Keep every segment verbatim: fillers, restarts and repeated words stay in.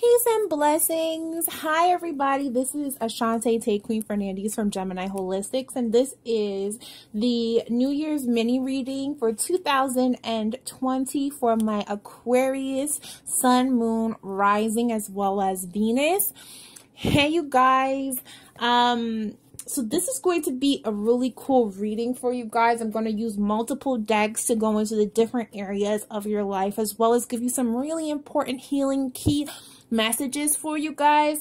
Peace and blessings. Hi everybody, this is Ashante Tay Queen Fernandez from Gemini Holistics, and this is the New Year's mini reading for two thousand twenty for my Aquarius, Sun, Moon, Rising, as well as Venus. Hey you guys, um so this is going to be a really cool reading for you guys. I'm going to use multiple decks to go into the different areas of your life, as well as give you some really important healing key messages for you guys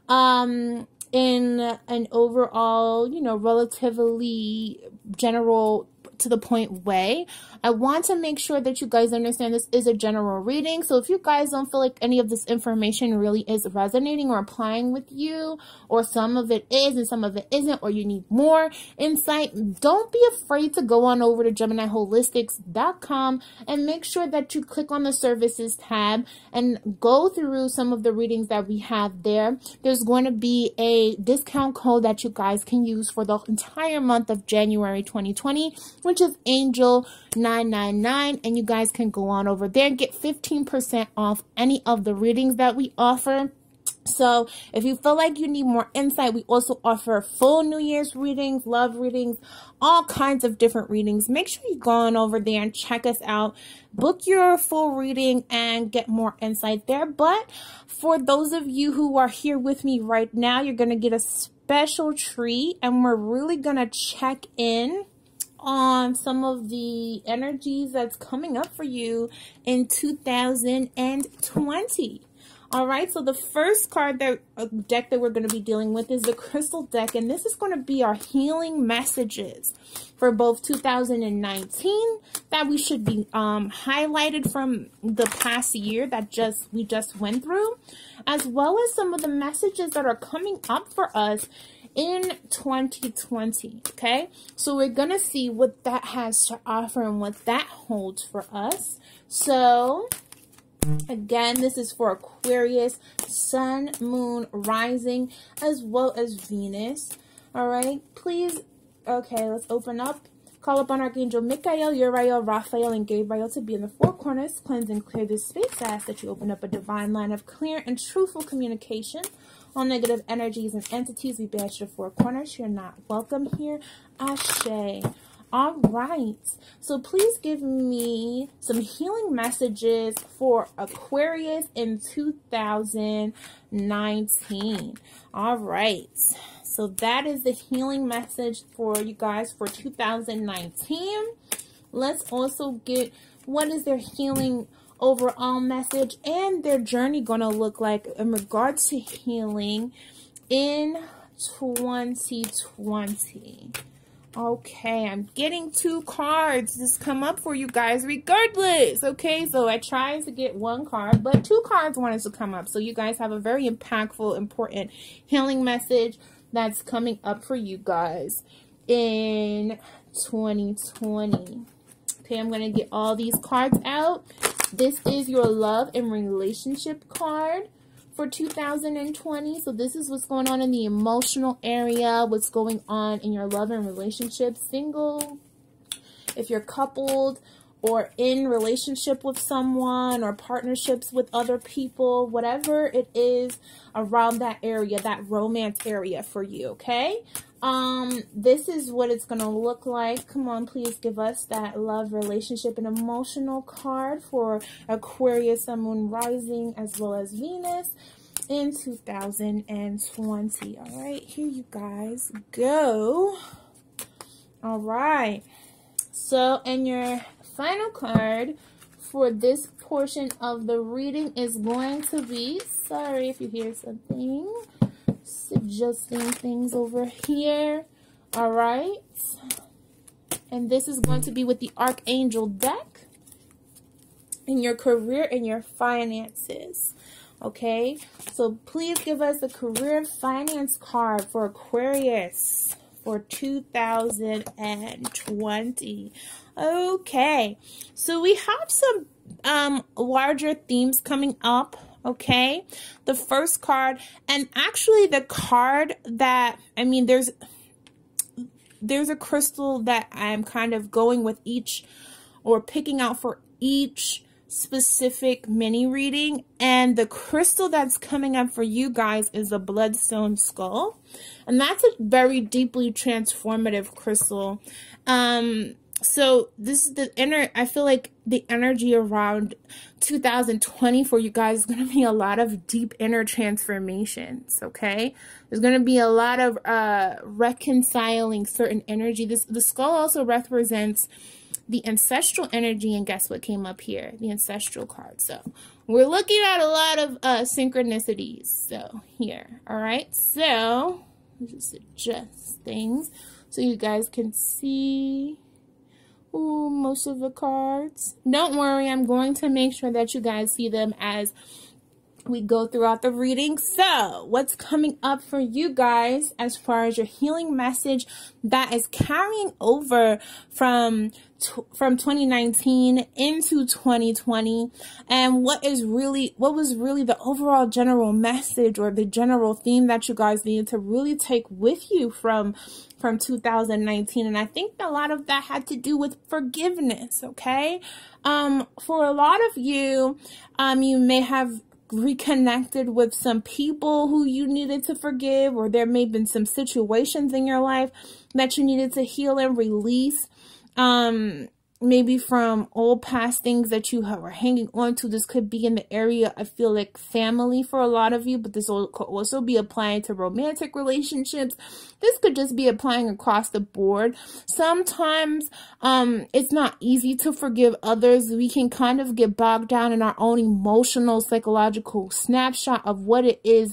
um in an overall, you know, relatively general to the point way. I want to make sure that you guys understand this is a general reading. So if you guys don't feel like any of this information really is resonating or applying with you, or some of it is and some of it isn't, or you need more insight, don't be afraid to go on over to Gemini Holistics dot com and make sure that you click on the services tab and go through some of the readings that we have there. There's going to be a discount code that you guys can use for the entire month of January twenty twenty, which is Angel nine nine nine, and you guys can go on over there and get fifteen percent off any of the readings that we offer. So if you feel like you need more insight, we also offer full New Year's readings, love readings, all kinds of different readings. Make sure you go on over there and check us out, book your full reading, and get more insight there. But for those of you who are here with me right now, you're going to get a special treat, and we're really going to check in on some of the energies that's coming up for you in two thousand twenty. All right, so the first card that uh, deck that we're going to be dealing with is the crystal deck, and this is going to be our healing messages for both two thousand nineteen that we should be um highlighted from the past year that just we just went through, as well as some of the messages that are coming up for us in twenty twenty. Okay, so we're gonna see what that has to offer and what that holds for us. So again, this is for Aquarius, Sun, Moon, Rising, as well as Venus. All right, please. Okay, let's open up. Call upon Archangel Michael, Uriel, Raphael, and Gabriel to be in the four corners, cleanse and clear this space. I ask that you open up a divine line of clear and truthful communication. All negative energies and entities, we banish the four corners. You're not welcome here. Ashe. All right. So please give me some healing messages for Aquarius in two thousand nineteen. All right. So that is the healing message for you guys for two thousand nineteen. Let's also get what is their healing overall message and their journey going to look like in regards to healing in twenty twenty. Okay, I'm getting two cards just come up for you guys regardless. Okay, so I tried to get one card, but two cards wanted to come up. So you guys have a very impactful, important healing message that's coming up for you guys in twenty twenty. Okay, I'm going to get all these cards out. This is your love and relationship card for two thousand twenty. So this is what's going on in the emotional area, what's going on in your love and relationship, single, if you're coupled, or in relationship with someone, or partnerships with other people, whatever it is around that area, that romance area for you, okay? Um, this is what it's going to look like. Come on, please give us that love, relationship, and emotional card for Aquarius, Sun, Moon, Rising, as well as Venus in two thousand twenty. All right, here you guys go. All right. So, and your final card for this portion of the reading is going to be, sorry if you hear something, adjusting things over here. All right, and this is going to be with the Archangel deck in your career and your finances. Okay, so please give us a career and finance card for Aquarius for two thousand twenty. Okay, so we have some um larger themes coming up. Okay, the first card, and actually the card that, I mean, there's there's a crystal that I'm kind of going with each, or picking out for each specific mini reading, and the crystal that's coming up for you guys is a bloodstone skull, and that's a very deeply transformative crystal. Um, so this is the inner, I feel like the energy around two thousand twenty for you guys is going to be a lot of deep inner transformations, okay? There's going to be a lot of uh, reconciling certain energy. This the skull also represents the ancestral energy, and guess what came up here? The ancestral card. So we're looking at a lot of uh, synchronicities. So here, all right. So let's just adjust things so you guys can see. Ooh, most of the cards. Don't worry, I'm going to make sure that you guys see them as we go throughout the reading. So what's coming up for you guys as far as your healing message that is carrying over from from twenty nineteen into twenty twenty, and what is really what was really the overall general message or the general theme that you guys need to really take with you from from two thousand nineteen. And I think a lot of that had to do with forgiveness. Okay, um for a lot of you, um you may have reconnected with some people who you needed to forgive, or there may have been some situations in your life that you needed to heal and release, um maybe from old past things that you were hanging on to. This could be in the area, I feel like, family for a lot of you, but this will could also be applying to romantic relationships. This could just be applying across the board. Sometimes um it's not easy to forgive others. We can kind of get bogged down in our own emotional, psychological snapshot of what it is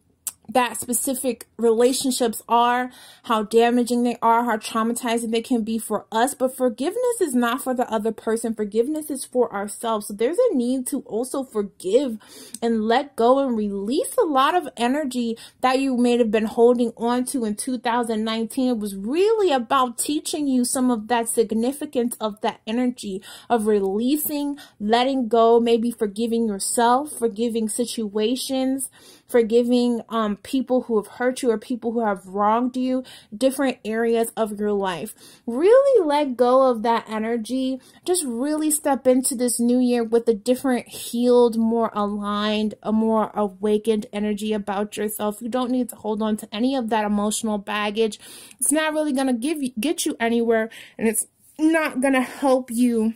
that specific relationships are, how damaging they are, how traumatizing they can be for us. But forgiveness is not for the other person. Forgiveness is for ourselves. So there's a need to also forgive and let go and release a lot of energy that you may have been holding on to in two thousand nineteen. It was really about teaching you some of that significance of that energy of releasing, letting go, maybe forgiving yourself, forgiving situations, forgiving um people who have hurt you or people who have wronged you, different areas of your life. Really let go of that energy. Just really step into this new year with a different, healed, more aligned, a more awakened energy about yourself. You don't need to hold on to any of that emotional baggage. It's not really going to give you get you anywhere, and it's not going to help you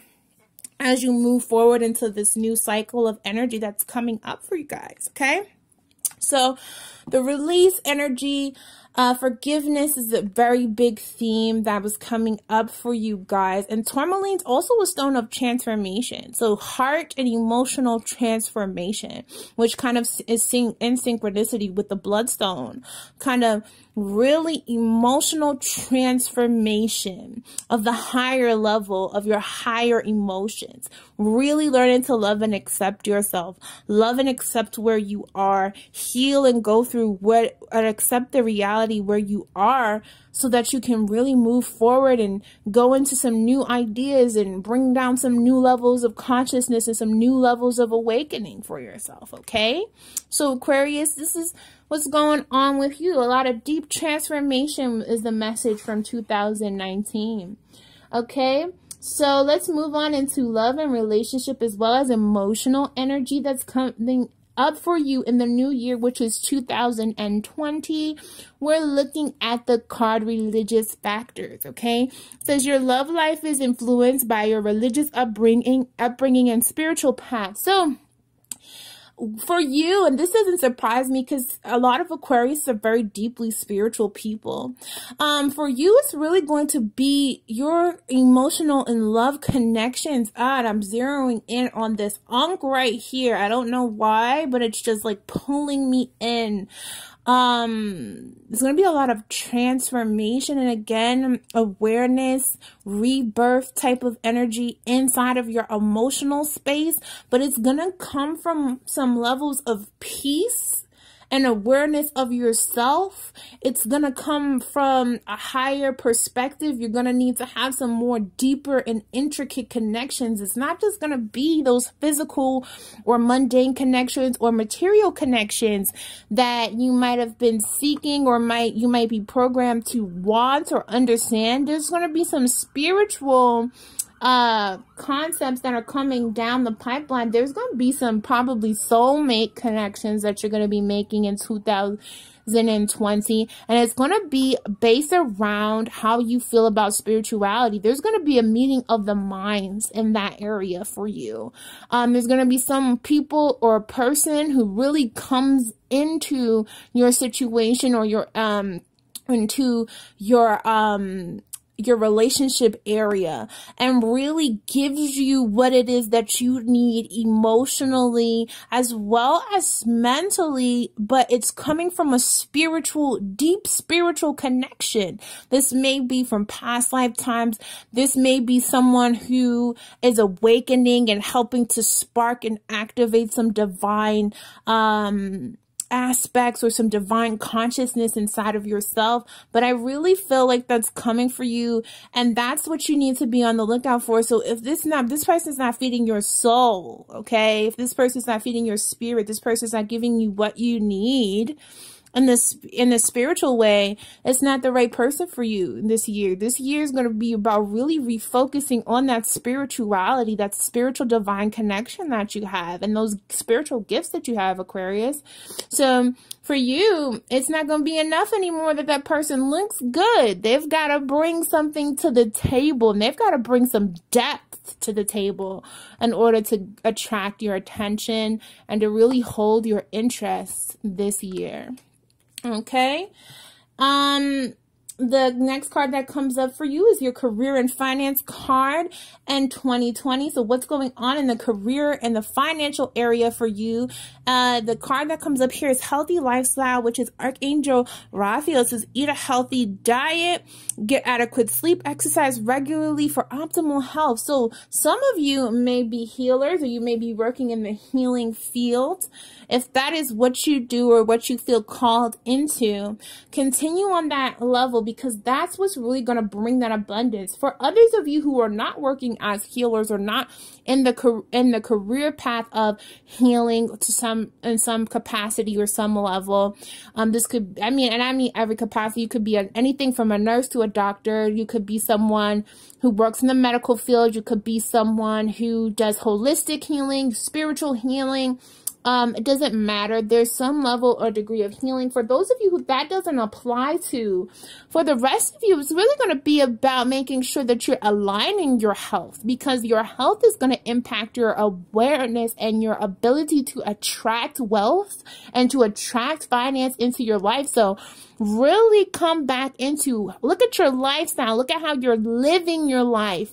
as you move forward into this new cycle of energy that's coming up for you guys, okay? So the release energy, uh, forgiveness is a very big theme that was coming up for you guys. And tourmaline's also a stone of transformation. So heart and emotional transformation, which kind of is syn in synchronicity with the bloodstone, kind of really emotional transformation of the higher level of your higher emotions. Really learning to love and accept yourself, love and accept where you are, heal and go through what and accept the reality where you are, so that you can really move forward and go into some new ideas and bring down some new levels of consciousness and some new levels of awakening for yourself. Okay, so Aquarius, this is what's going on with you. A lot of deep transformation is the message from two thousand nineteen. Okay, so let's move on into love and relationship, as well as emotional energy that's coming up for you in the new year, which is two thousand twenty. We're looking at the card religious factors. Okay, it says your love life is influenced by your religious upbringing, upbringing and spiritual path. So for you, and this doesn't surprise me because a lot of Aquarius are very deeply spiritual people. Um, for you, it's really going to be your emotional and love connections. Ah, and I'm zeroing in on this unk right here. I don't know why, but it's just like pulling me in. Um, there's going to be a lot of transformation and, again, awareness, rebirth type of energy inside of your emotional space, but it's going to come from some levels of peace and awareness of yourself. It's going to come from a higher perspective. You're going to need to have some more deeper and intricate connections. It's not just going to be those physical or mundane connections or material connections that you might have been seeking or might you might be programmed to want or understand. There's going to be some spiritual uh concepts that are coming down the pipeline. There's going to be some probably soulmate connections that you're going to be making in two thousand twenty, and it's going to be based around how you feel about spirituality. There's going to be a meeting of the minds in that area for you. Um there's going to be some people or a person who really comes into your situation or your um into your um your relationship area and really gives you what it is that you need emotionally as well as mentally, but it's coming from a spiritual, deep spiritual connection. This may be from past lifetimes. This may be someone who is awakening and helping to spark and activate some divine, um, aspects or some divine consciousness inside of yourself. But I really feel like that's coming for you, and that's what you need to be on the lookout for. So if this not this person's not feeding your soul, okay, if this person's not feeding your spirit, this person's not giving you what you need in this in the spiritual way, it's not the right person for you this year. This year is going to be about really refocusing on that spirituality, that spiritual divine connection that you have, and those spiritual gifts that you have, Aquarius. So for you, it's not going to be enough anymore that that person looks good. They've got to bring something to the table, and they've got to bring some depth to the table in order to attract your attention and to really hold your interest this year. Okay. Um, the next card that comes up for you is your career and finance card and twenty twenty. So what's going on in the career and the financial area for you? Uh, the card that comes up here is healthy lifestyle, which is Archangel Raphael. It says eat a healthy diet, get adequate sleep, exercise regularly for optimal health. So some of you may be healers, or you may be working in the healing field. If that is what you do or what you feel called into, continue on that level, because that's what's really going to bring that abundance. For others of you who are not working as healers or not in the in the career path of healing to some in some capacity or some level, um, this could, I mean, and I mean every capacity. You could be a, anything from a nurse to a doctor. You could be someone who works in the medical field. You could be someone who does holistic healing, spiritual healing. Um, it doesn't matter. There's some level or degree of healing. For those of you who that doesn't apply to, for the rest of you, it's really going to be about making sure that you're aligning your health, because your health is going to impact your awareness and your ability to attract wealth and to attract finance into your life. So really come back into, look at your lifestyle. Look at how you're living your life.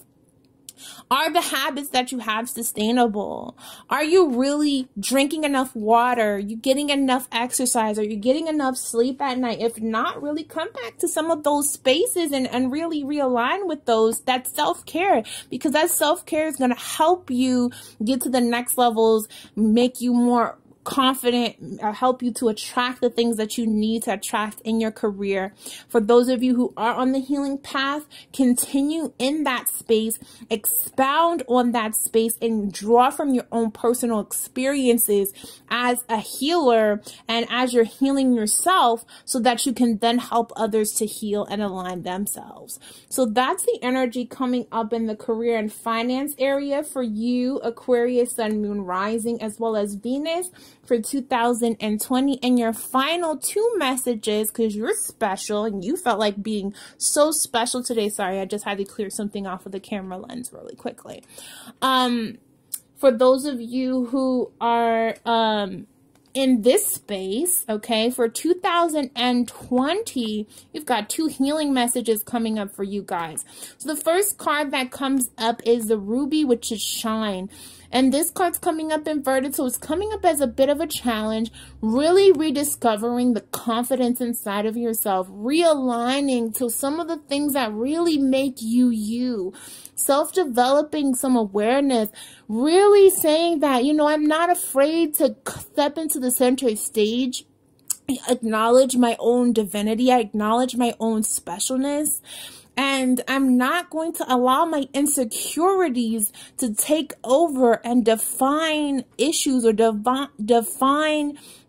Are the habits that you have sustainable? Are you really drinking enough water? Are you getting enough exercise? Are you getting enough sleep at night? If not, really come back to some of those spaces and, and really realign with those. That self-care, because that self-care is going to help you get to the next levels, make you more confident, uh, help you to attract the things that you need to attract in your career. For those of you who are on the healing path, continue in that space, expound on that space, and draw from your own personal experiences as a healer and as you're healing yourself, so that you can then help others to heal and align themselves. So that's the energy coming up in the career and finance area for you, Aquarius, Sun, Moon, Rising, as well as Venus, for two thousand twenty. And your final two messages, because you're special and you felt like being so special today. Sorry, I just had to clear something off of the camera lens really quickly. Um, for those of you who are um, in this space, okay, for two thousand twenty, you've got two healing messages coming up for you guys. So the first card that comes up is the Ruby, which is Shine. And this card's coming up inverted, so it's coming up as a bit of a challenge, really rediscovering the confidence inside of yourself, realigning to some of the things that really make you you, self-developing some awareness, really saying that, you know, I'm not afraid to step into the center stage, acknowledge my own divinity, I acknowledge my own specialness. And I'm not going to allow my insecurities to take over and define issues or devi define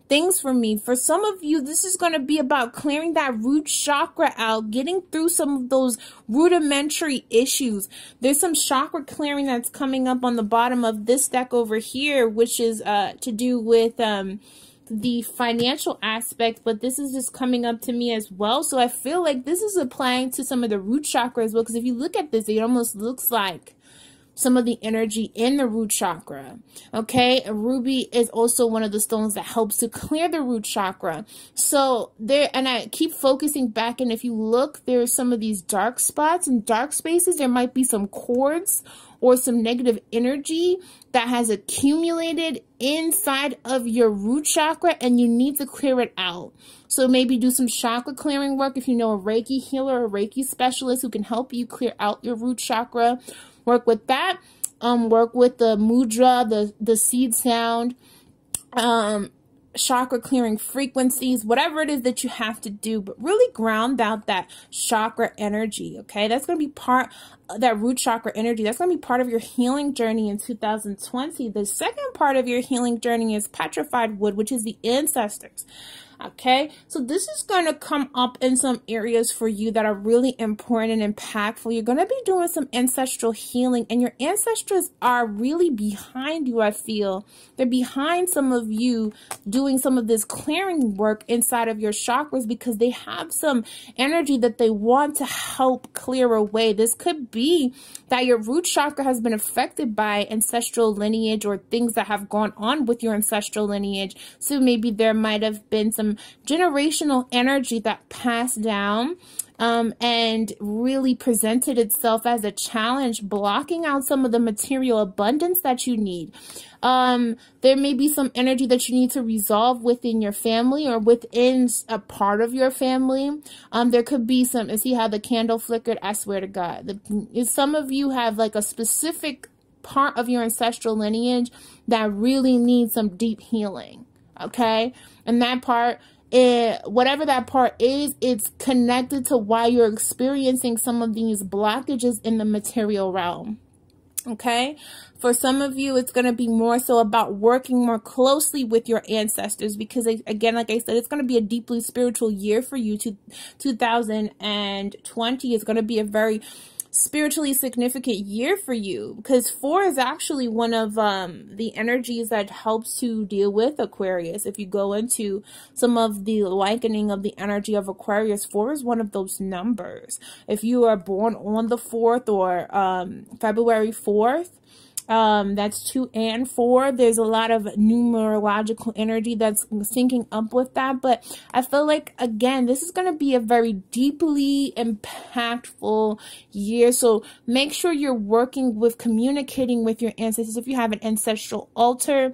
things for me. For some of you, this is going to be about clearing that root chakra out, getting through some of those rudimentary issues. There's some chakra clearing that's coming up on the bottom of this deck over here, which is uh, to do with um, the financial aspect, but this is just coming up to me as well. So I feel like this is applying to some of the root chakra as well, because if you look at this, it almost looks like some of the energy in the root chakra. Okay, a ruby is also one of the stones that helps to clear the root chakra. So there, and I keep focusing back, and if you look, there's some of these dark spots and dark spaces. There might be some cords or some negative energy that has accumulated inside of your root chakra, and you need to clear it out. So maybe do some chakra clearing work if you know a Reiki healer or a Reiki specialist who can help you clear out your root chakra. Work with that. Um, work with the mudra, the, the seed sound, um, chakra clearing frequencies, whatever it is that you have to do, but really ground out that chakra energy. Okay, that's going to be part of that root chakra energy. That's going to be part of your healing journey in two thousand twenty. The second part of your healing journey is petrified wood, which is the ancestors. Okay, so this is going to come up in some areas for you that are really important and impactful. You're going to be doing some ancestral healing, and your ancestors are really behind you, I feel. They're behind some of you doing some of this clearing work inside of your chakras because they have some energy that they want to help clear away. This could be that your root chakra has been affected by ancestral lineage or things that have gone on with your ancestral lineage. So maybe there might have been some generational energy that passed down um, and really presented itself as a challenge, blocking out some of the material abundance that you need. Um, there may be some energy that you need to resolve within your family or within a part of your family. Um, there could be some, see how the candle flickered? I swear to God. The, some of you have like a specific part of your ancestral lineage that really needs some deep healing. Okay, and that part, it, whatever that part is, it's connected to why you're experiencing some of these blockages in the material realm. Okay, for some of you, it's going to be more so about working more closely with your ancestors because, again, like I said, it's going to be a deeply spiritual year for you. To two thousand twenty is going to be a very spiritually significant year for you because four is actually one of um, the energies that helps to deal with Aquarius. If you go into some of the likening of the energy of Aquarius, four is one of those numbers. If you are born on the fourth or um, February fourth, Um, that's two and four. There's a lot of numerological energy that's syncing up with that. But I feel like, again, this is going to be a very deeply impactful year. So make sure you're working with communicating with your ancestors. If you have an ancestral altar,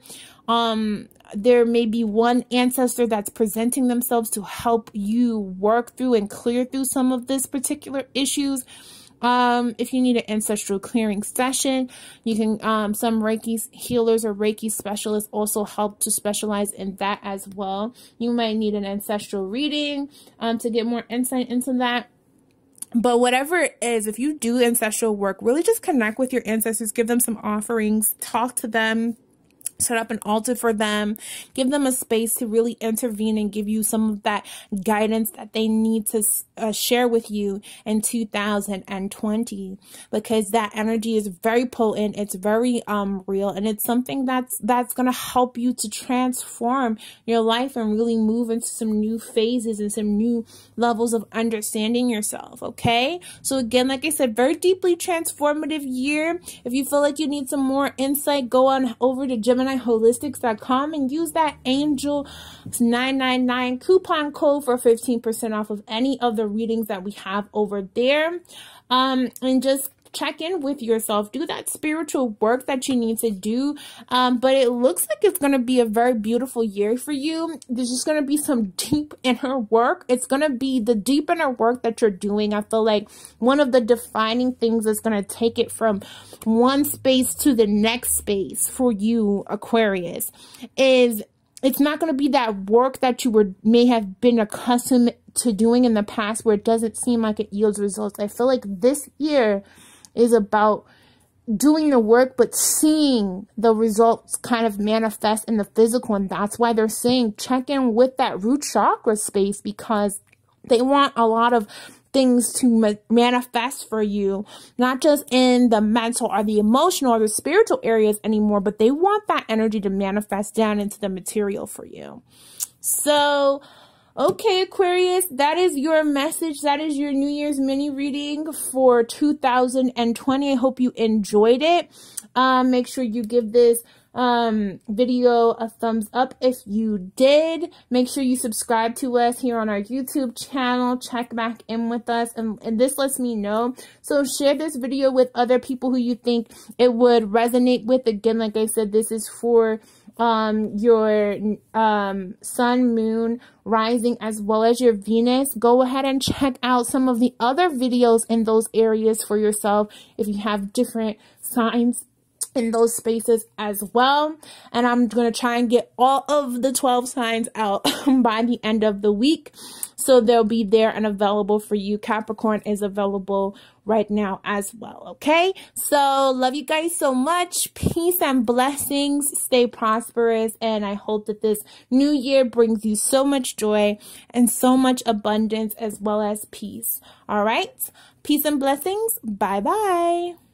um, there may be one ancestor that's presenting themselves to help you work through and clear through some of this particular issues. Um, if you need an ancestral clearing session, you can, um, some Reiki healers or Reiki specialists also help to specialize in that as well. You might need an ancestral reading, um, to get more insight into that. But whatever it is, if you do ancestral work, really just connect with your ancestors, give them some offerings, talk to them, set up an altar for them, give them a space to really intervene and give you some of that guidance that they need to uh, share with you in two thousand twenty, because that energy is very potent, it's very um real, and it's something that's that's going to help you to transform your life and really move into some new phases and some new levels of understanding yourself. Okay, so again, like I said, very deeply transformative year. If you feel like you need some more insight, go on over to Gemini Holistics dot com and use that Angel nine nine nine coupon code for fifteen percent off of any of the readings that we have over there. Um, and just check in with yourself, do that spiritual work that you need to do. Um, but it looks like it's going to be a very beautiful year for you. There's just going to be some deep inner work. It's going to be the deep inner work that you're doing. I feel like one of the defining things that's going to take it from one space to the next space for you, Aquarius, is it's not going to be that work that you were may have been accustomed to doing in the past where it doesn't seem like it yields results. I feel like this year is about doing the work, but seeing the results kind of manifest in the physical. And that's why they're saying check in with that root chakra space, because they want a lot of things to ma manifest for you, not just in the mental or the emotional or the spiritual areas anymore, but they want that energy to manifest down into the material for you. So, okay, Aquarius, that is your message. That is your New Year's mini reading for two thousand twenty. I hope you enjoyed it. Um, make sure you give this um, video a thumbs up if you did. Make sure you subscribe to us here on our YouTube channel. Check back in with us, and, and this lets me know. So share this video with other people who you think it would resonate with. Again, like I said, this is for um your um sun, moon, rising, as well as your Venus. Go ahead and check out some of the other videos in those areas for yourself if you have different signs in those spaces as well. And I'm going to try and get all of the twelve signs out by the end of the week, so they'll be there and available for you. Capricorn is available right now as well. Okay, so love you guys so much. Peace and blessings. Stay prosperous, and I hope that this new year brings you so much joy and so much abundance, as well as peace. All right, peace and blessings. Bye bye.